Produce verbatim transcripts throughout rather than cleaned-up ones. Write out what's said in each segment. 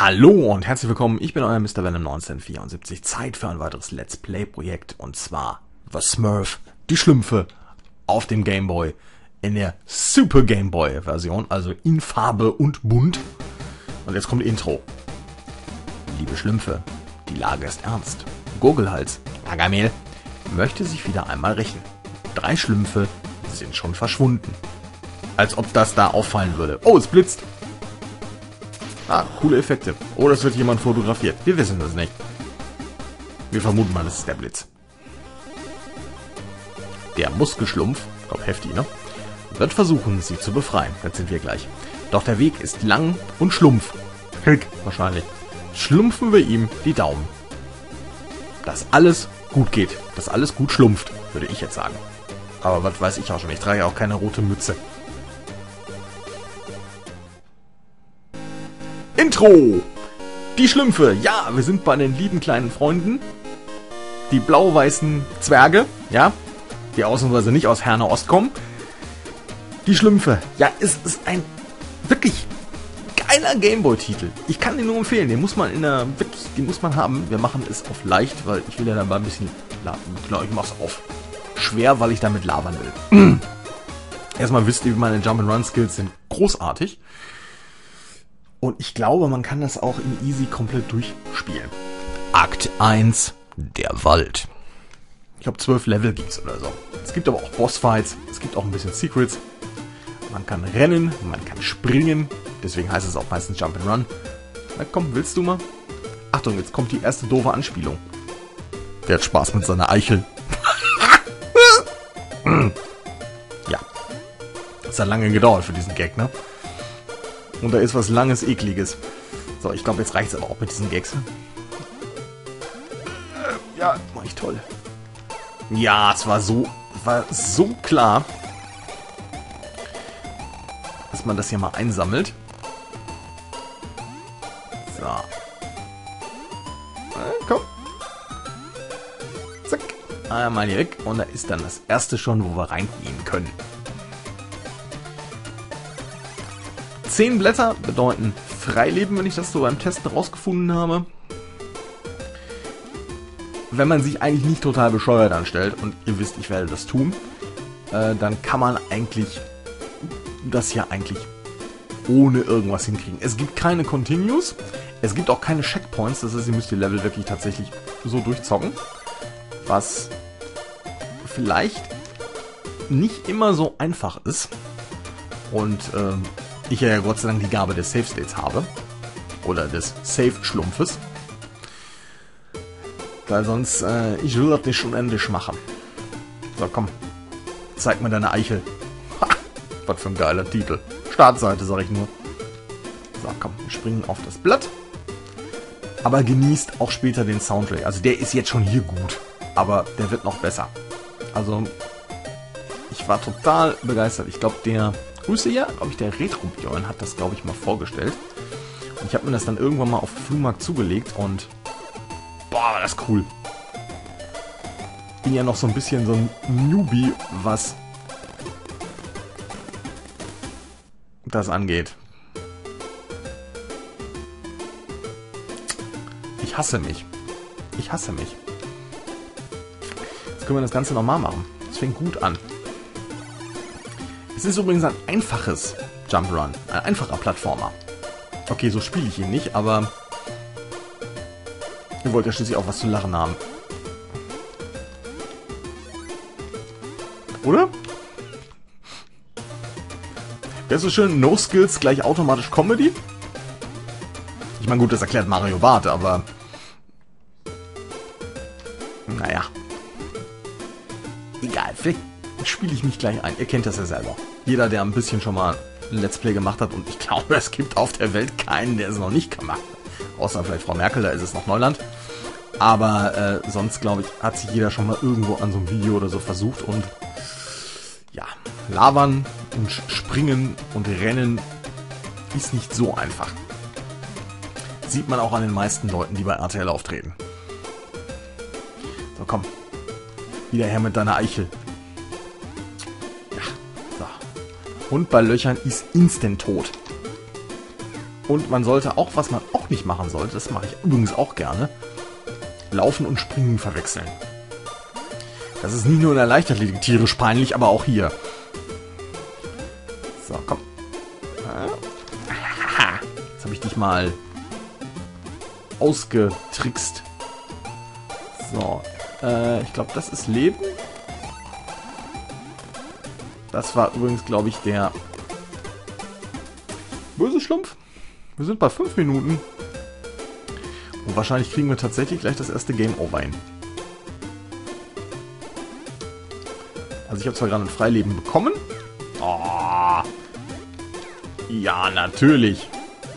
Hallo und herzlich willkommen, ich bin euer Mister Venom neunzehnhundertvierundsiebzig. Zeit für ein weiteres Let's Play-Projekt und zwar The Smurf, die Schlümpfe auf dem Game Boy in der Super Game Boy Version, also in Farbe und bunt. Und jetzt kommt Intro. Liebe Schlümpfe, die Lage ist ernst. Gurgelhals, Gargamel, möchte sich wieder einmal rächen. Drei Schlümpfe sind schon verschwunden. Als ob das da auffallen würde. Oh, es blitzt. Ah, coole Effekte. Oder es wird jemand fotografiert. Wir wissen das nicht. Wir vermuten mal, das ist der Blitz. Der Muskelschlumpf, ich glaube heftig, ne? Wird versuchen, sie zu befreien. Das sind wir gleich. Doch der Weg ist lang und schlumpf. Hilk, wahrscheinlich. Schlumpfen wir ihm die Daumen. Dass alles gut geht. Dass alles gut schlumpft, würde ich jetzt sagen. Aber was weiß ich auch schon. Ich trage ja auch keine rote Mütze. Intro! Die Schlümpfe. Ja, wir sind bei den lieben kleinen Freunden. Die blau-weißen Zwerge. Ja, die ausnahmsweise nicht aus Herne Ost kommen. Die Schlümpfe. Ja, es ist ein wirklich geiler Gameboy-Titel. Ich kann den nur empfehlen. Den muss man in der wirklich, den muss man haben. Wir machen es auf leicht, weil ich will ja dabei ein bisschen. Genau, ich mach's auf schwer, weil ich damit labern will. Erstmal wisst ihr, meine Jump-and-Run-Skills sind großartig. Und ich glaube, man kann das auch in Easy komplett durchspielen. Akt eins, der Wald. Ich glaube, zwölf Level gibt's oder so. Es gibt aber auch Bossfights, es gibt auch ein bisschen Secrets. Man kann rennen, man kann springen. Deswegen heißt es auch meistens Jump and Run. Na komm, willst du mal? Achtung, jetzt kommt die erste doofe Anspielung. Der hat Spaß mit seiner Eichel. Ja. Das hat lange gedauert für diesen Gag, ne? Und da ist was Langes, Ekliges. So, ich glaube, jetzt reicht es aber auch mit diesen Gags. Äh, ja, mach ich toll. Ja, es war so, war so klar, dass man das hier mal einsammelt. So. Äh, komm. Zack. Einmal hier weg. Und da ist dann das erste schon, wo wir reingehen können. Zehn Blätter bedeuten Freileben, wenn ich das so beim Testen rausgefunden habe. Wenn man sich eigentlich nicht total bescheuert anstellt, und ihr wisst, ich werde das tun, äh, dann kann man eigentlich das hier eigentlich ohne irgendwas hinkriegen. Es gibt keine Continues, es gibt auch keine Checkpoints, das heißt, ihr müsst die Level wirklich tatsächlich so durchzocken, was vielleicht nicht immer so einfach ist. Und ähm, ich ja Gott sei Dank die Gabe des Save States habe. Oder des Save-Schlumpfes. Weil sonst, äh, ich will das nicht unendlich machen. So, komm. Zeig mir deine Eichel. Ha! Was für ein geiler Titel. Startseite, sag ich nur. So, komm. Wir springen auf das Blatt. Aber genießt auch später den Soundtrack. Also der ist jetzt schon hier gut. Aber der wird noch besser. Also, ich war total begeistert. Ich glaube, der... Grüße ja, glaube ich, der Retro Björn hat das, glaube ich, mal vorgestellt. Und ich habe mir das dann irgendwann mal auf dem Flohmarkt zugelegt und boah, war das cool. Bin ja noch so ein bisschen so ein Newbie, was das angeht. Ich hasse mich. Ich hasse mich. Jetzt können wir das Ganze nochmal machen. Das fängt gut an. Es ist übrigens ein einfaches Jump-Run, ein einfacher Plattformer. Okay, so spiele ich ihn nicht, aber ihr wollt ja schließlich auch was zu lachen haben. Oder? Wäre so schön, No Skills gleich automatisch Comedy? Ich meine, gut, das erklärt Mario Barth, aber naja. Egal, vielleicht spiele ich mich gleich ein. Ihr kennt das ja selber. Jeder, der ein bisschen schon mal ein Let's Play gemacht hat, und ich glaube, es gibt auf der Welt keinen, der es noch nicht gemacht hat. Außer vielleicht Frau Merkel, da ist es noch Neuland. Aber äh, sonst, glaube ich, hat sich jeder schon mal irgendwo an so einem Video oder so versucht. Und ja, labern und springen und rennen ist nicht so einfach. Sieht man auch an den meisten Leuten, die bei R T L auftreten. So, komm. Wieder her mit deiner Eichel. Und bei Löchern ist instant tot. Und man sollte auch, was man auch nicht machen sollte, das mache ich übrigens auch gerne, Laufen und Springen verwechseln. Das ist nicht nur in der Leichtathletik tierisch peinlich, aber auch hier. So, komm. Jetzt habe ich dich mal ausgetrickst. So, äh, ich glaube, das ist Leben. Das war übrigens, glaube ich, der böse Schlumpf. Wir sind bei fünf Minuten. Und wahrscheinlich kriegen wir tatsächlich gleich das erste Game Over hin. Also ich habe zwar gerade ein Freileben bekommen. Oh. Ja, natürlich.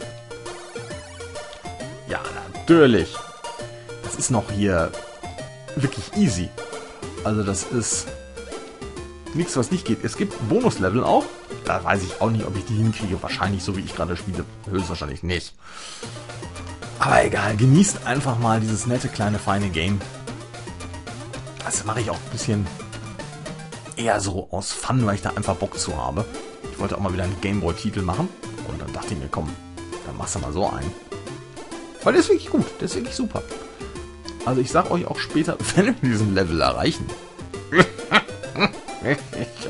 Ja, natürlich. Das ist noch hier wirklich easy. Also das ist nichts, was nicht geht. Es gibt Bonuslevel auch. Da weiß ich auch nicht, ob ich die hinkriege. Wahrscheinlich so, wie ich gerade spiele. Höchstwahrscheinlich nicht. Aber egal. Genießt einfach mal dieses nette, kleine, feine Game. Das mache ich auch ein bisschen eher so aus Fun, weil ich da einfach Bock zu habe. Ich wollte auch mal wieder einen Gameboy-Titel machen. Und dann dachte ich mir, komm, dann machst du mal so einen. Weil der ist wirklich gut. Der ist wirklich super. Also ich sag euch auch später, wenn wir diesen Level erreichen. äh.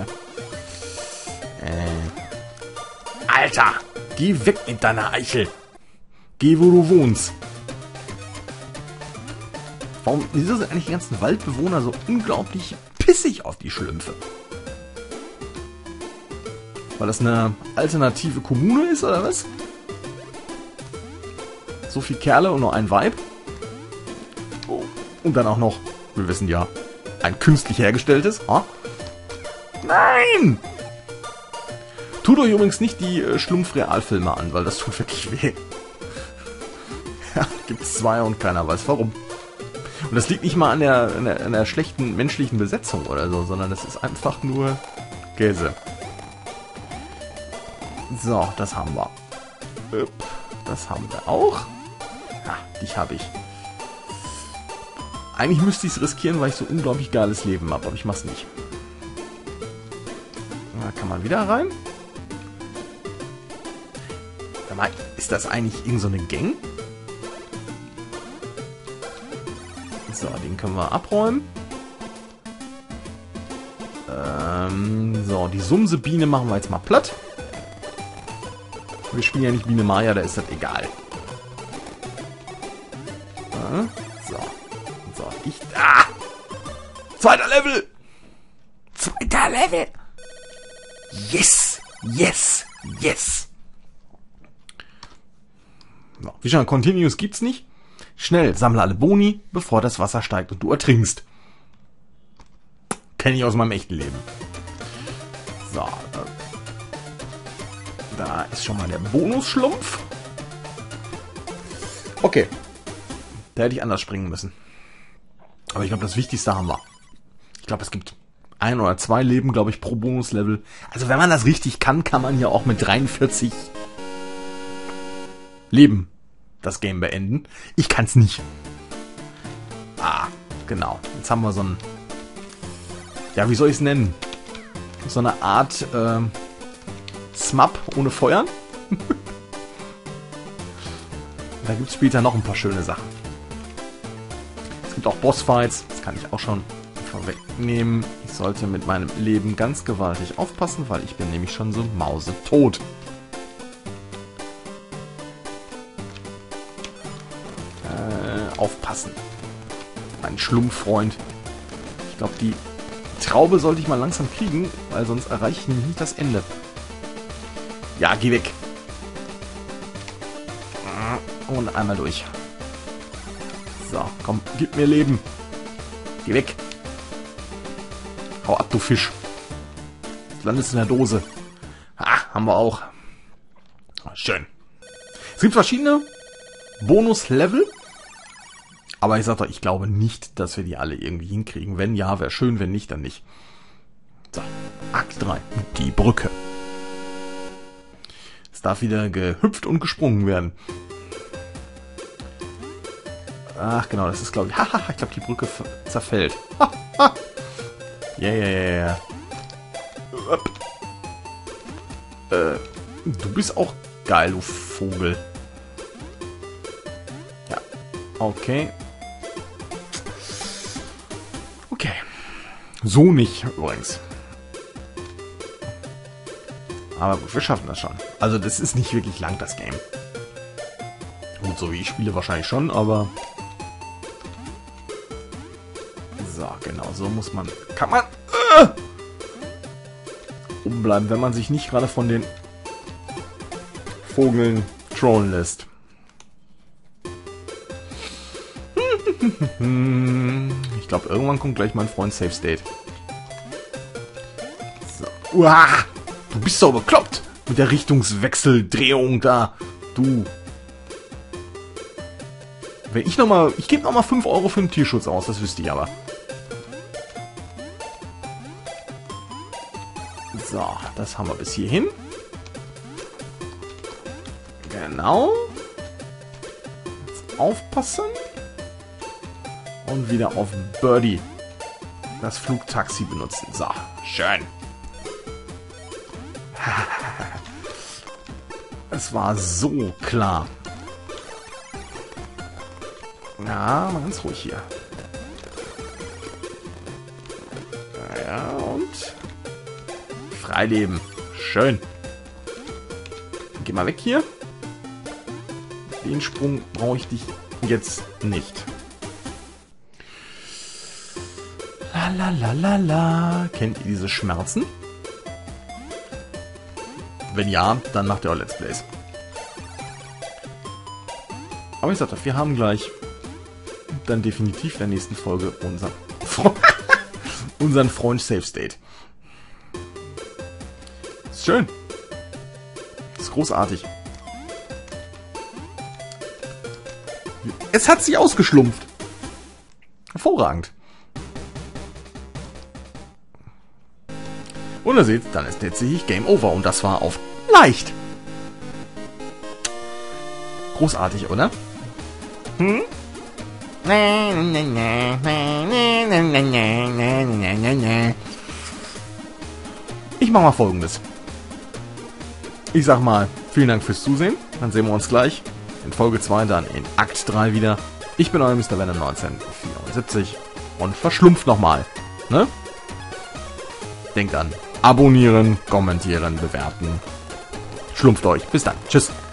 Alter, geh weg mit deiner Eichel. Geh, wo du wohnst. Warum, wieso sind eigentlich die ganzen Waldbewohner so unglaublich pissig auf die Schlümpfe? Weil das eine alternative Kommune ist, oder was? So viele Kerle und nur ein Weib. Oh. Und dann auch noch, wir wissen ja, ein künstlich hergestelltes. Ha? Nein! Tut euch übrigens nicht die äh, Schlumpf-Realfilme an, weil das tut wirklich weh. Ja, gibt's zwei und keiner weiß warum. Und das liegt nicht mal an der, an der, an der schlechten menschlichen Besetzung oder so, sondern das ist einfach nur Käse. So, das haben wir. Das haben wir auch. Ja, dich habe ich. Eigentlich müsste ich es riskieren, weil ich so unglaublich geiles Leben habe, aber ich mach's nicht. Da kann man wieder rein. Sag mal, ist das eigentlich irgend so eine Gang? So, den können wir abräumen. Ähm, so, die Sumsebiene machen wir jetzt mal platt. Wir spielen ja nicht Biene Maya, da ist das egal. So. So, ich... Ah! Zweiter Level! Zweiter Level! Yes! Yes! Yes! So, Vision Continuous gibt's nicht. Schnell, sammle alle Boni, bevor das Wasser steigt und du ertrinkst. Kenne ich aus meinem echten Leben. So. Äh, da ist schon mal der Bonusschlumpf. Okay. Da hätte ich anders springen müssen. Aber ich glaube, das Wichtigste haben wir. Ich glaube, es gibt ein oder zwei Leben, glaube ich, pro Bonuslevel. Also wenn man das richtig kann, kann man ja auch mit dreiundvierzig Leben das Game beenden. Ich kann es nicht. Ah, genau. Jetzt haben wir so ein... Ja, wie soll ich es nennen? So eine Art äh, Smap ohne Feuern. Da gibt es später noch ein paar schöne Sachen. Es gibt auch Bossfights. Das kann ich auch schon vorwegnehmen. Ich sollte mit meinem Leben ganz gewaltig aufpassen, weil ich bin nämlich schon so mausetot. Äh, aufpassen. Mein Schlumpffreund. Ich glaube, die Traube sollte ich mal langsam kriegen, weil sonst erreiche ich nämlich nicht das Ende. Ja, geh weg. Und einmal durch. So, komm, gib mir Leben. Geh weg. Hau ab, du Fisch. Du landest in der Dose. Ah, haben wir auch. Schön. Es gibt verschiedene Bonus-Level. Aber ich sag doch, ich glaube nicht, dass wir die alle irgendwie hinkriegen. Wenn ja, wäre schön. Wenn nicht, dann nicht. So, Akt drei. Die Brücke. Es darf wieder gehüpft und gesprungen werden. Ach genau, das ist glaube ich... Haha, ich glaube die Brücke zerfällt. Ja, ja, ja, ja. Äh, du bist auch Geil, du Vogel. Ja, okay. Okay. So nicht, übrigens. Aber gut, wir schaffen das schon. Also das ist nicht wirklich lang, das Game. Gut, so wie ich spiele wahrscheinlich schon, aber... So, genau, so muss man... Kann man... Äh, umbleiben, wenn man sich nicht gerade von den Vogeln trollen lässt. Ich glaube, irgendwann kommt gleich mein Freund Safe State. So. Uah, du bist doch bekloppt mit der Richtungswechseldrehung da. Du. Wenn ich nochmal... Ich gebe nochmal fünf Euro für den Tierschutz aus, das wüsste ich aber. So, das haben wir bis hierhin. Genau. Jetzt aufpassen. Und wieder auf Birdie das Flugtaxi benutzen. So, schön. Es war so klar. Ja, mal ganz ruhig hier. Ja, und... Freileben. Schön. Geh mal weg hier. Den Sprung brauche ich dich jetzt nicht. La la la la la. Kennt ihr diese Schmerzen? Wenn ja, dann macht ihr auch Let's Plays. Aber ich sag doch, wir haben gleich dann definitiv in der nächsten Folge unser unseren Freund Safe State. Ist schön. Ist großartig. Es hat sich ausgeschlumpft. Hervorragend. Und ihr seht, dann ist tatsächlich Game Over. Und das war auf leicht. Großartig, oder? Hm? Ich mach mal Folgendes. Ich sag mal, vielen Dank fürs Zusehen. Dann sehen wir uns gleich in Folge zwei, dann in Akt drei wieder. Ich bin euer Mister Venom neunzehnhundertvierundsiebzig und verschlumpft nochmal. Ne? Denkt an abonnieren, kommentieren, bewerten. Schlumpft euch. Bis dann. Tschüss.